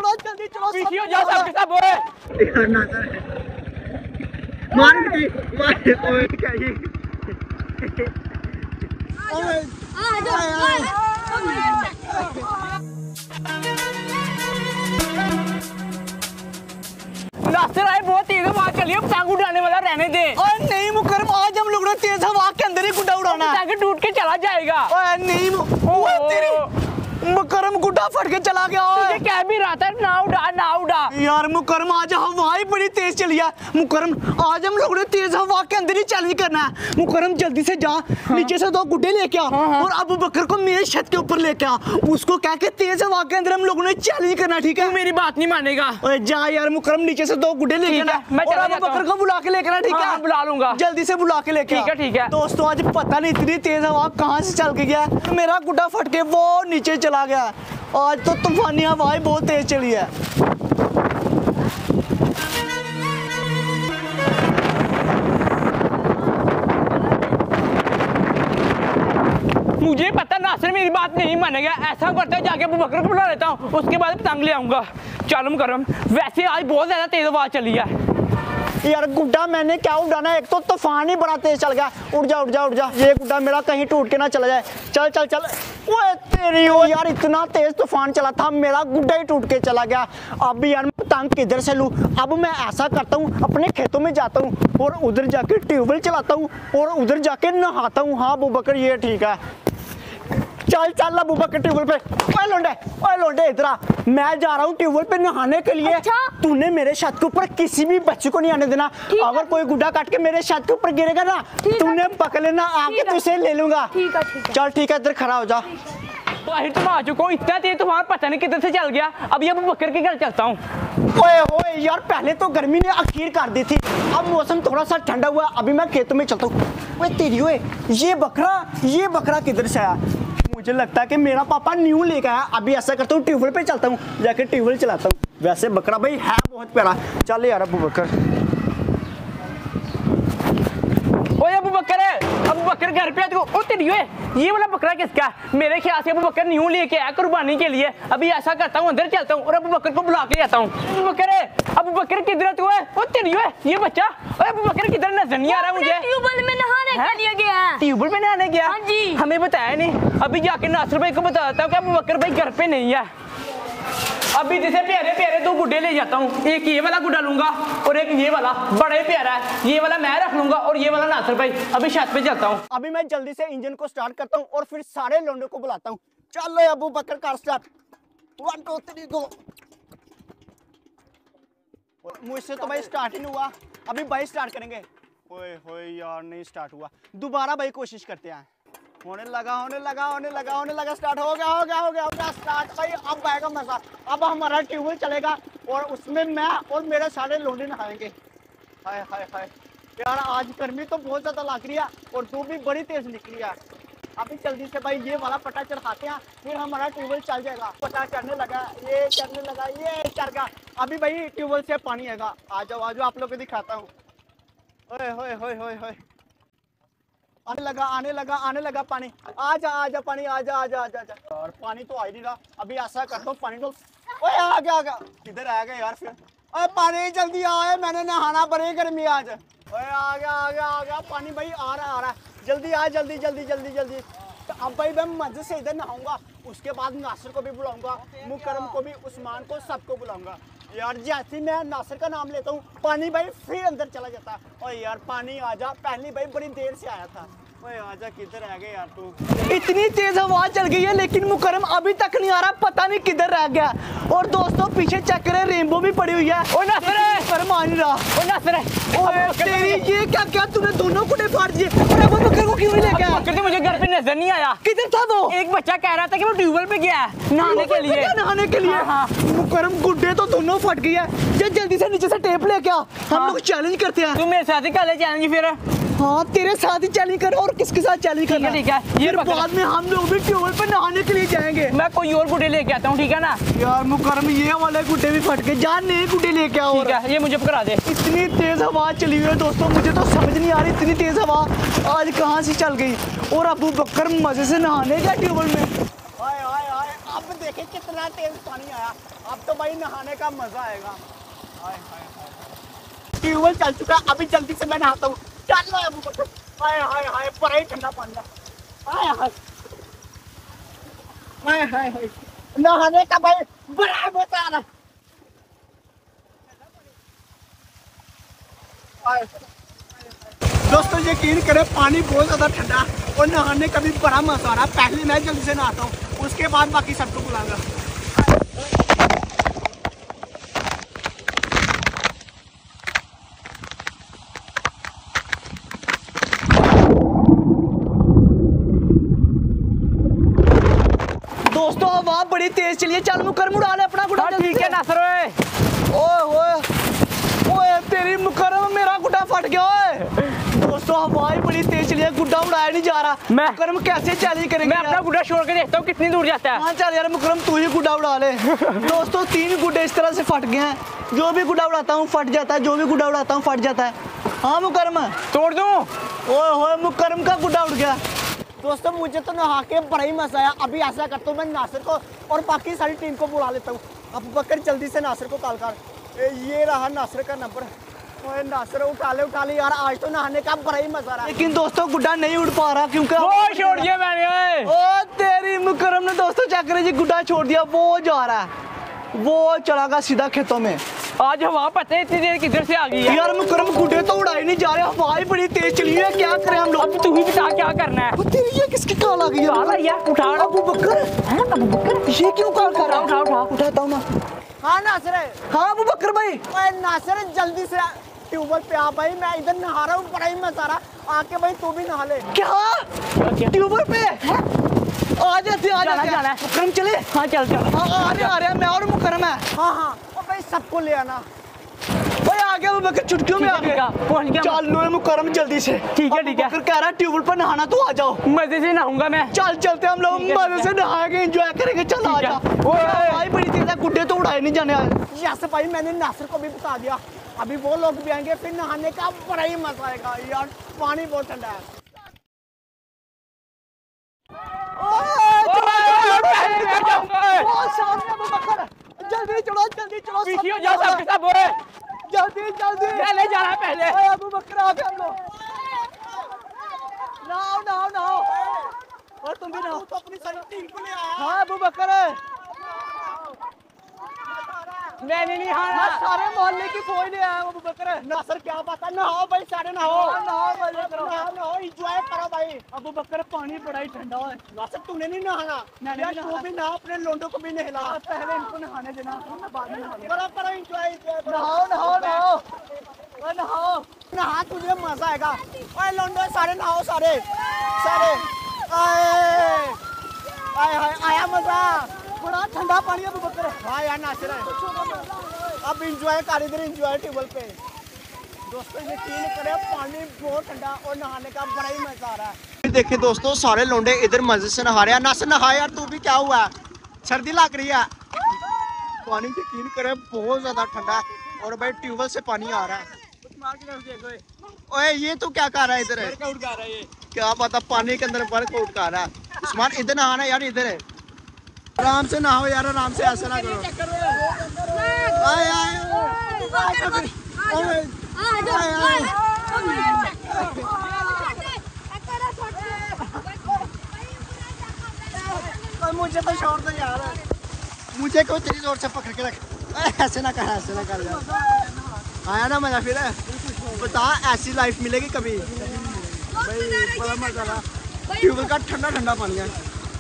चलो जल्दी चलो पीछे हो जाओ सबके सब ओए यार नासर मार मुझे मार ओए क्या ये आ जाओ नासर आए बहुत तेज हवा चली है पतंग उड़ाने वाला रहने दे। ओए नहीं मुकरम आज हम लोग ने तेज हवा के अंदर ही गुड्डा उड़ाना है। पतंग टूट के चला जाएगा। ओए नहीं ओए तेरी मुकरम गुड्डा फट के चला गया। तुझे कह भी रहा था ना उड़ा यार मुकरम आज हवा ही बड़ी तेज चली है। मुकरम आज हम लोग ने तेज हवा के अंदर ही चैलेंज करना है। मुकरम जल्दी से जा नीचे से 2 गुड्डे लेके आ और अबू बकर को मेरे छत के ऊपर लेके आ। उसको कह के तेज हवा के अंदर हम लोगों ने चैलेंज करना ठीक है। मेरी बात नहीं मानेगा। ओए जा यार मुकरम नीचे से 2 गुड्डे लेके आ और अबू बकर को बुला के लेके आना ठीक है। बुला लूंगा जल्दी से बुला के लेके आ। ठीक है दोस्तों आज पता नहीं इतनी तेज हवा कहाँ से चल के गया मेरा गुड्डा फट के वो नीचे चला गया। आज तो तूफानी हवाएं बहुत तेज चली है। मुझे पता नासिर मेरी बात नहीं मानेगा। ऐसा करता है जाके अबू बकर को बुला लेता हूँ उसके बाद पतंग ले आऊंगा। चलो मुकरम वैसे आज बहुत ज्यादा तेज हवा चली है। यार गुड्डा मैंने क्या उड़ाना एक तो तूफान ही बड़ा तेज चल गया। उड़ जा ये गुड्डा मेरा कहीं टूट के ना चला जाए। चल ओए तेरी ओ यार इतना तेज तूफान चला था मेरा गुड्डा ही टूट के चला गया। अब यार मैं पतंग किधर से लूं। अब मैं ऐसा करता हूँ अपने खेतों में जाता हूँ और उधर जाके ट्यूबवेल चलाता हूँ और उधर जाके नहाता हूँ। हाँ अबू बकर ये ठीक है। चल अबू बकर ट्यूबवेल पे। ओए लोंडे इधर आ। मैं जा रहा हूँ ट्यूबवेल पे नहाने के लिए। अच्छा? तूने मेरे छत के ऊपर किसी भी बच्चे को नहीं आने देना। अगर कोई गुड्डा काट के मेरे छत के ऊपर गिरेगा ना तूने पकड़ लेना आके तुझसे ले लूंगा। चल ठीक है इधर खड़ा हो जा। तुम आ चुका हूँ इतना तेज तूफान पता नहीं किधर से चल गया। अभी अबू बकर के घर चलता हूँ। ओए यार पहले तो गर्मी ने अखीर कर दी थी अब मौसम थोड़ा सा ठंडा हुआ। अभी मैं खेतों में चलता हूँ। ओए तेरी ओए ये बकरा किधर से आया। मुझे लगता है कि मेरा पापा न्यू लेके आया। अभी ऐसा करता हूँ ट्यूबवेल पे चलता हूँ जाके ट्यूबवेल चलाता हूँ। वैसे बकरा भाई है बहुत प्यारा। चल यार अबू बकर। ओए अबू बकर घर पे ओ तेरी ओए ये वाला बकरा किसका है। मेरे ख्याल से अबू बकर न्यू लेके आया कुर्बानी के लिए। अभी ऐसा करता हूँ अंदर चलता हूँ और अबू बकर को बुला के आता हूँ। अबू बकर किधर है तू है। ओ तेरी ओए ये बच्चा ओए अबू बकर किधर नजर नहीं आ रहा मुझे। ट्यूबवेल में नहाने के लिए गया है। ट्यूबवेल में नहाने गया। हाँ जी। हमें बताया नहीं। अभी जाके नासिर भाई को बताता हूँ कि अबू बकर भाई घर पे नहीं है। अभी जैसे प्यारे 2 गुड्डे ले जाता हूँ। एक ये वाला गुड्डा लूंगा और एक ये वाला बड़ा ही प्यारा है। ये वाला मैं रख लूंगा और ये वाला नासिर भाई। अभी छत पे चलता हूँ। अभी मैं जल्दी से इंजन को स्टार्ट करता हूँ और फिर सारे लोंडों को बुलाता हूँ। चलो Abu Bakar car start 1 2 3 go. मुझसे तो भाई स्टार्ट ही नहीं हुआ। अभी भाई स्टार्ट करेंगे। ओए होए यार नहीं स्टार्ट हुआ। दोबारा भाई कोशिश करते हैं। होने लगा स्टार्ट हो गया स्टार्ट भाई। अब आएगा मजा। अब हमारा ट्यूबवेल चलेगा और उसमें मैं और मेरे सारे लोंडे नहाएंगे। हाय यार आज गर्मी तो बहुत ज्यादा लग रही है और धूप भी बड़ी तेज निकली है। अभी जल्दी से भाई ये वाला पटा चढ़ाते हैं फिर हमारा ट्यूबवेल चल जाएगा। पटा चढ़ने लगा ये चढ़ गया। अभी भाई ट्यूबवेल से पानी आएगा। आ जाओ आप लोग को दिखाता हूँ। ओए आने लगा पानी। आजा पानी आजा। और पानी तो आ ही नहीं रहा। अभी ऐसा करता हूँ पानी को। ओए आ गया किधर आ गया यार फिर। ओए पानी जल्दी आए मैंने नहाना बड़ी गर्मी आज। ओए आ गया पानी भाई आ रहा जल्दी आ जल्दी। तो अब भाई मैं मजे से इधर नहाऊंगा। उसके बाद नासिर को भी बुलाऊंगा मुकरम को भी उस्मान को सबको बुलाऊंगा। यार जैसे मैं नासिर का नाम लेता हूँ पानी भाई फिर अंदर चला जाता है। और यार पानी आजा पहली भाई बड़ी देर से आया था। ओए आजा किधर रह गया यार तू। इतनी तेज हवा चल गई है लेकिन मुकरम अभी तक नहीं आ रहा। पता नहीं किधर रह गया। और दोस्तों पीछे चेक करें रेनबो भी पड़ी हुई है। ओ नासिर मुकरम आ नहीं रहा। ओ नासिर ओए तेरी ये क्या तूने दोनों गुड्डे फाड़ दिए। और अबू बकर को क्यों नहीं लेके आया। बकर मुझे घर पे नजर नहीं आया। किधर था वो। एक बच्चा कह रहा था कि वो ट्यूबवेल पे गया है नहाने के लिए। हाँ। मुकरम गुड्डे तो दोनों फट गई है। जल्दी से नीचे से टेप लेके आ। हम लोग चैलेंज करते हैं। तू मेरे साथ ही कर ले चैलेंज फिर। हाँ तेरे साथ ही चैलेंज कर और किसके साथ चैलेंज करना। ठीक है ये बाद में हम लोग भी ट्यूबवेल पे नहाने के लिए जाएंगे। मैं कोई और गुड्डे लेके आता हूँ ठीक है ना। यार मुकरम ये वाले गुड्डे भी फट गए। जान नए गुड्डे लेके आओ। ठीक है ये मुझे पकड़ा दे। इतनी तेज हवा चली हुई है दोस्तों मुझे तो समझ नहीं आ रही इतनी तेज हवा आज कहाँ से चल गई। और अबू बकर मजे से नहाने गया ट्यूबवेल में। अब अब देखे कितना तेज पानी आया। अब तो भाई नहाने का मजा आएगा। हाय हाय हाय, ट्यूबवेल चल चुका, अभी जल्दी से मैं नहाता हूँ। चल लो अबू बकर। हाय हाय हाय, बड़ा ही ठंडा पानी है। हाय हाय हाय हाय हाय, नहाने का भाई बड़ा मजा आ रहा है। दोस्तों यकीन करें पानी बहुत ज्यादा ठंडा और नहाने का भी बड़ा मजा आ रहा है। पहले मैं जल्दी से नहाता हूँ, उसके बाद बाकी सबको बुलाऊंगा। दोस्तों हवा बड़ी तेज चली है, चल मुकरम उड़ा ले अपना गुड्डा। ठीक है नासर ओए। ओए तेरी मुकरम मेरा गुड्डा फट गया। ओए दोस्तों हवा बड़ी तेज चली है, गुड्डा उड़ाया नहीं जा रहा। मुकरम कैसे चैलेंज करेंगे? मैं अपना गुड्डा छोड़ के देखता हूँ कितनी दूर जाता है। हाँ चल यार मुकरम तू ही गुड्डा उड़ा ले। दोस्तों 3 गुड्डे इस तरह से फट गए हैं। जो भी गुड्डा उड़ाता हूँ फट जाता है, जो भी गुड्डा उड़ाता हूँ फट जाता है। हाँ मुकरम तोड़ दूँ? ओए मुकरम का गुड्डा उड़ गया। दोस्तों मुझे तो नहा के बड़ा ही मजा आया। अभी ऐसा करता हूँ मैं नासिर को और बाकी सारी टीम को बुला लेता हूँ। अब बकर जल्दी से नासिर को कॉल कर। ये रहा नासिर का नंबर। ओए नासिर उठा ले यार, आज तो नहाने का बड़ा ही मजा आ रहा है। लेकिन दोस्तों गुड्डा नहीं उड़ पा रहा क्योंकि वो छोड़ दिया मैंने। ओ तेरी मुकरम ने दोस्तों चेक करे जी गुड्डा छोड़ दिया। वो जा रहा है, वो चला गया सीधा खेतों में। आज हवा पता है इतनी देर किधर से आ गई है? यार मुकरम गुड्डे तो उड़ाए नहीं जा रहे, हवा ही बड़ी तेज चली है। क्या करें हम लोग? अब तू ही बता क्या करना है। तेरी ये किसकी कॉल आ गई है? यार उठा अबू बकर। अबू बकर ये क्यों कॉल कर रहा है? उठा उठाता हूँ ना। हाँ नासिर। हाँ अबू बकर भाई। नासिर जल्दी से ट्यूबवेल पे आ भाई, मैं इधर नहा रहा हूँ, बड़ा ही मजा आ रहा। आके भाई तू भी नहा ले। क्या ट्यूबवेल पे आ जाते जाना मुकरम चले। हाँ चल हाँ आ रहे मैं और मुकरम है। हाँ और भाई सबको ले आना। भाई आ गया बकर, चुटकियों में आ गया। चल लो मुकरम जल्दी से। ठीक है बकर कह रहा है ट्यूबवेल पर नहाना, तो आ जाओ। मजे से नहाऊंगा मैं। चल चलते हम लोग मजे से नहाएंगे, एंजॉय करेंगे। चल आ जा। भाई बड़ी तेज है, गुड्डे तो उड़ाए नहीं जाने। यस भाई मैंने नासिर को भी बता दिया, अभी वो लोग भी आएंगे, फिर नहाने का बड़ा ही मजा आएगा यार। पानी बहुत ठंडा है। जल्दी चलो जल्दी जाना पहले। अबू बकर आ गए हम लोग। नहाओ और तुम भी नहाओ। तो अपनी सारी टीम को ले आया। हाँ अबू बकर मैंने नहीं नहाना। सारे मोहल्ले की फौज ले आया अबू बकर। नासिर क्या बात है, नहाओ भाई सारे नहाओ एंजॉय करो भाई। अबू बकर पानी बड़ा ही ठंडा है। नासिर तूने नहीं नहाना? तू भी नहा, अपने लोंडों को भी नहला। पहले इनको नहाने देना, बाद में करो एंजॉय। नहा तुझे मजा आएगा। ओए लोंडो सारे नहाओ, सारे आया मजा। बड़ा ठंडा पानी है अबू बकर। हाँ यार नासिर है, अब एंजॉय कर इधर, एंजॉय टेबल पे। दोस्तों यकीन करें पानी बहुत ठंडा और नहाने का बड़ा ही मजा आ रहा है। देखिए दोस्तों सारे लोंडे इधर मजे से नहा रहे हैं। नासिर नहा यार तू भी, क्या हुआ? सर्दी लग रही है? पानी यकीन करें बहुत ज्यादा ठंडा है और भाई ट्यूबवेल से पानी आ रहा है। ओए ये तो क्या कर रहा है इधर? क्या पता, पानी के अंदर वर्कआउट कर रहा है। उस्मान इधर नहाना यार, इधर है। आराम से नहाओ यार, आराम से, ऐसा ना करो। मुझे तो शोर दो यार, मुझे कोई तेरी जोर से पकड़ के रख। ऐसे ना कर यार। आया ना मजा? फिर बता ऐसी लाइफ मिलेगी कभी भाई? बड़ा मजा था। ट्यूबवेल का ठंडा पानी है।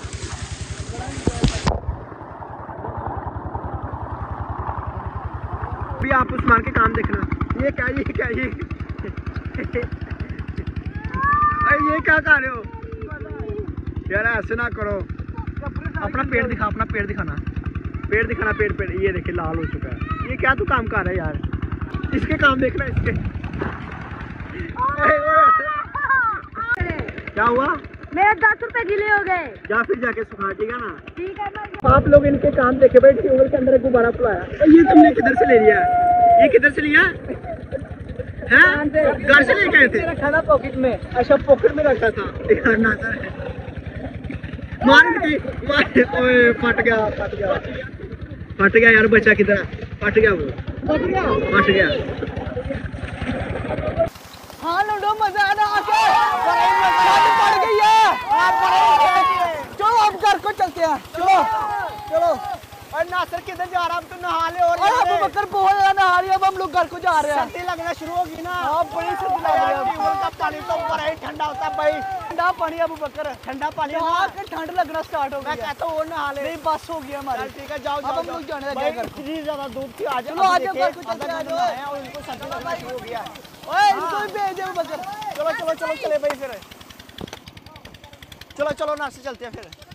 अभी आप उस्मान के काम देखना। ये क्या ये क्या कर रहे हो यार? ऐसे ना करो। अपना पेड़ दिखा, अपना पेड़ दिखाना। पेड़ ये देखिए लाल हो चुका है। ये क्या तू काम कर रहा है यार? इसके काम देखना, इसके। क्या हुआ? मेरे 10 रुपए गिले हो गए। जा फिर जाके सुखा, ठीक है ना? ठीक है। आप लोग इनके काम देखे भाई। ट्यूबवेल के अंदर गुब्बारा फुलाया। ये तुमने किधर से ले लिया? ये किधर से लिया है? घर से लेके आए थे? रखा था पॉकेट में। अच्छा पॉकेट में रखा था। मार गई ओए फट गया यार बच्चा किधर है फट गया वो फट गया हाँ लूडो मजा आना आके पड़ गई है चलो अब घर को चलते हैं चलो और नासिर किधर जा रहा है अब तो नहा ले और अबू बकर बहुत ज्यादा नहा रही है अब हम लोग घर को जा रहे हैं सर्दी लगना शुरू होगी ना हाँ बड़ी सर्दी लग रही है ट्यूबवेल का पानी तो बड़ा ही ठंडा होता है भाई ठंडा पानी अबू बकर ठंडा पानी यहाँ के ठंड लगना स्टार्ट हो मैं गया कहता हूँ और नहा ले नहीं बस हो गया हमारी चल ठीक है जाओ अब हम लोग जाने लगे भाई घर को। इतनी ज्यादा धूप थी आज चलो आ जाओ घर को चलते हैं, आ जाओ। और उनको सर्दी लगना शुरू हो गया ओए इनको भी भेज दे अबू बकर चलो चले भाई फिर चलो नासिर चलते हैं फिर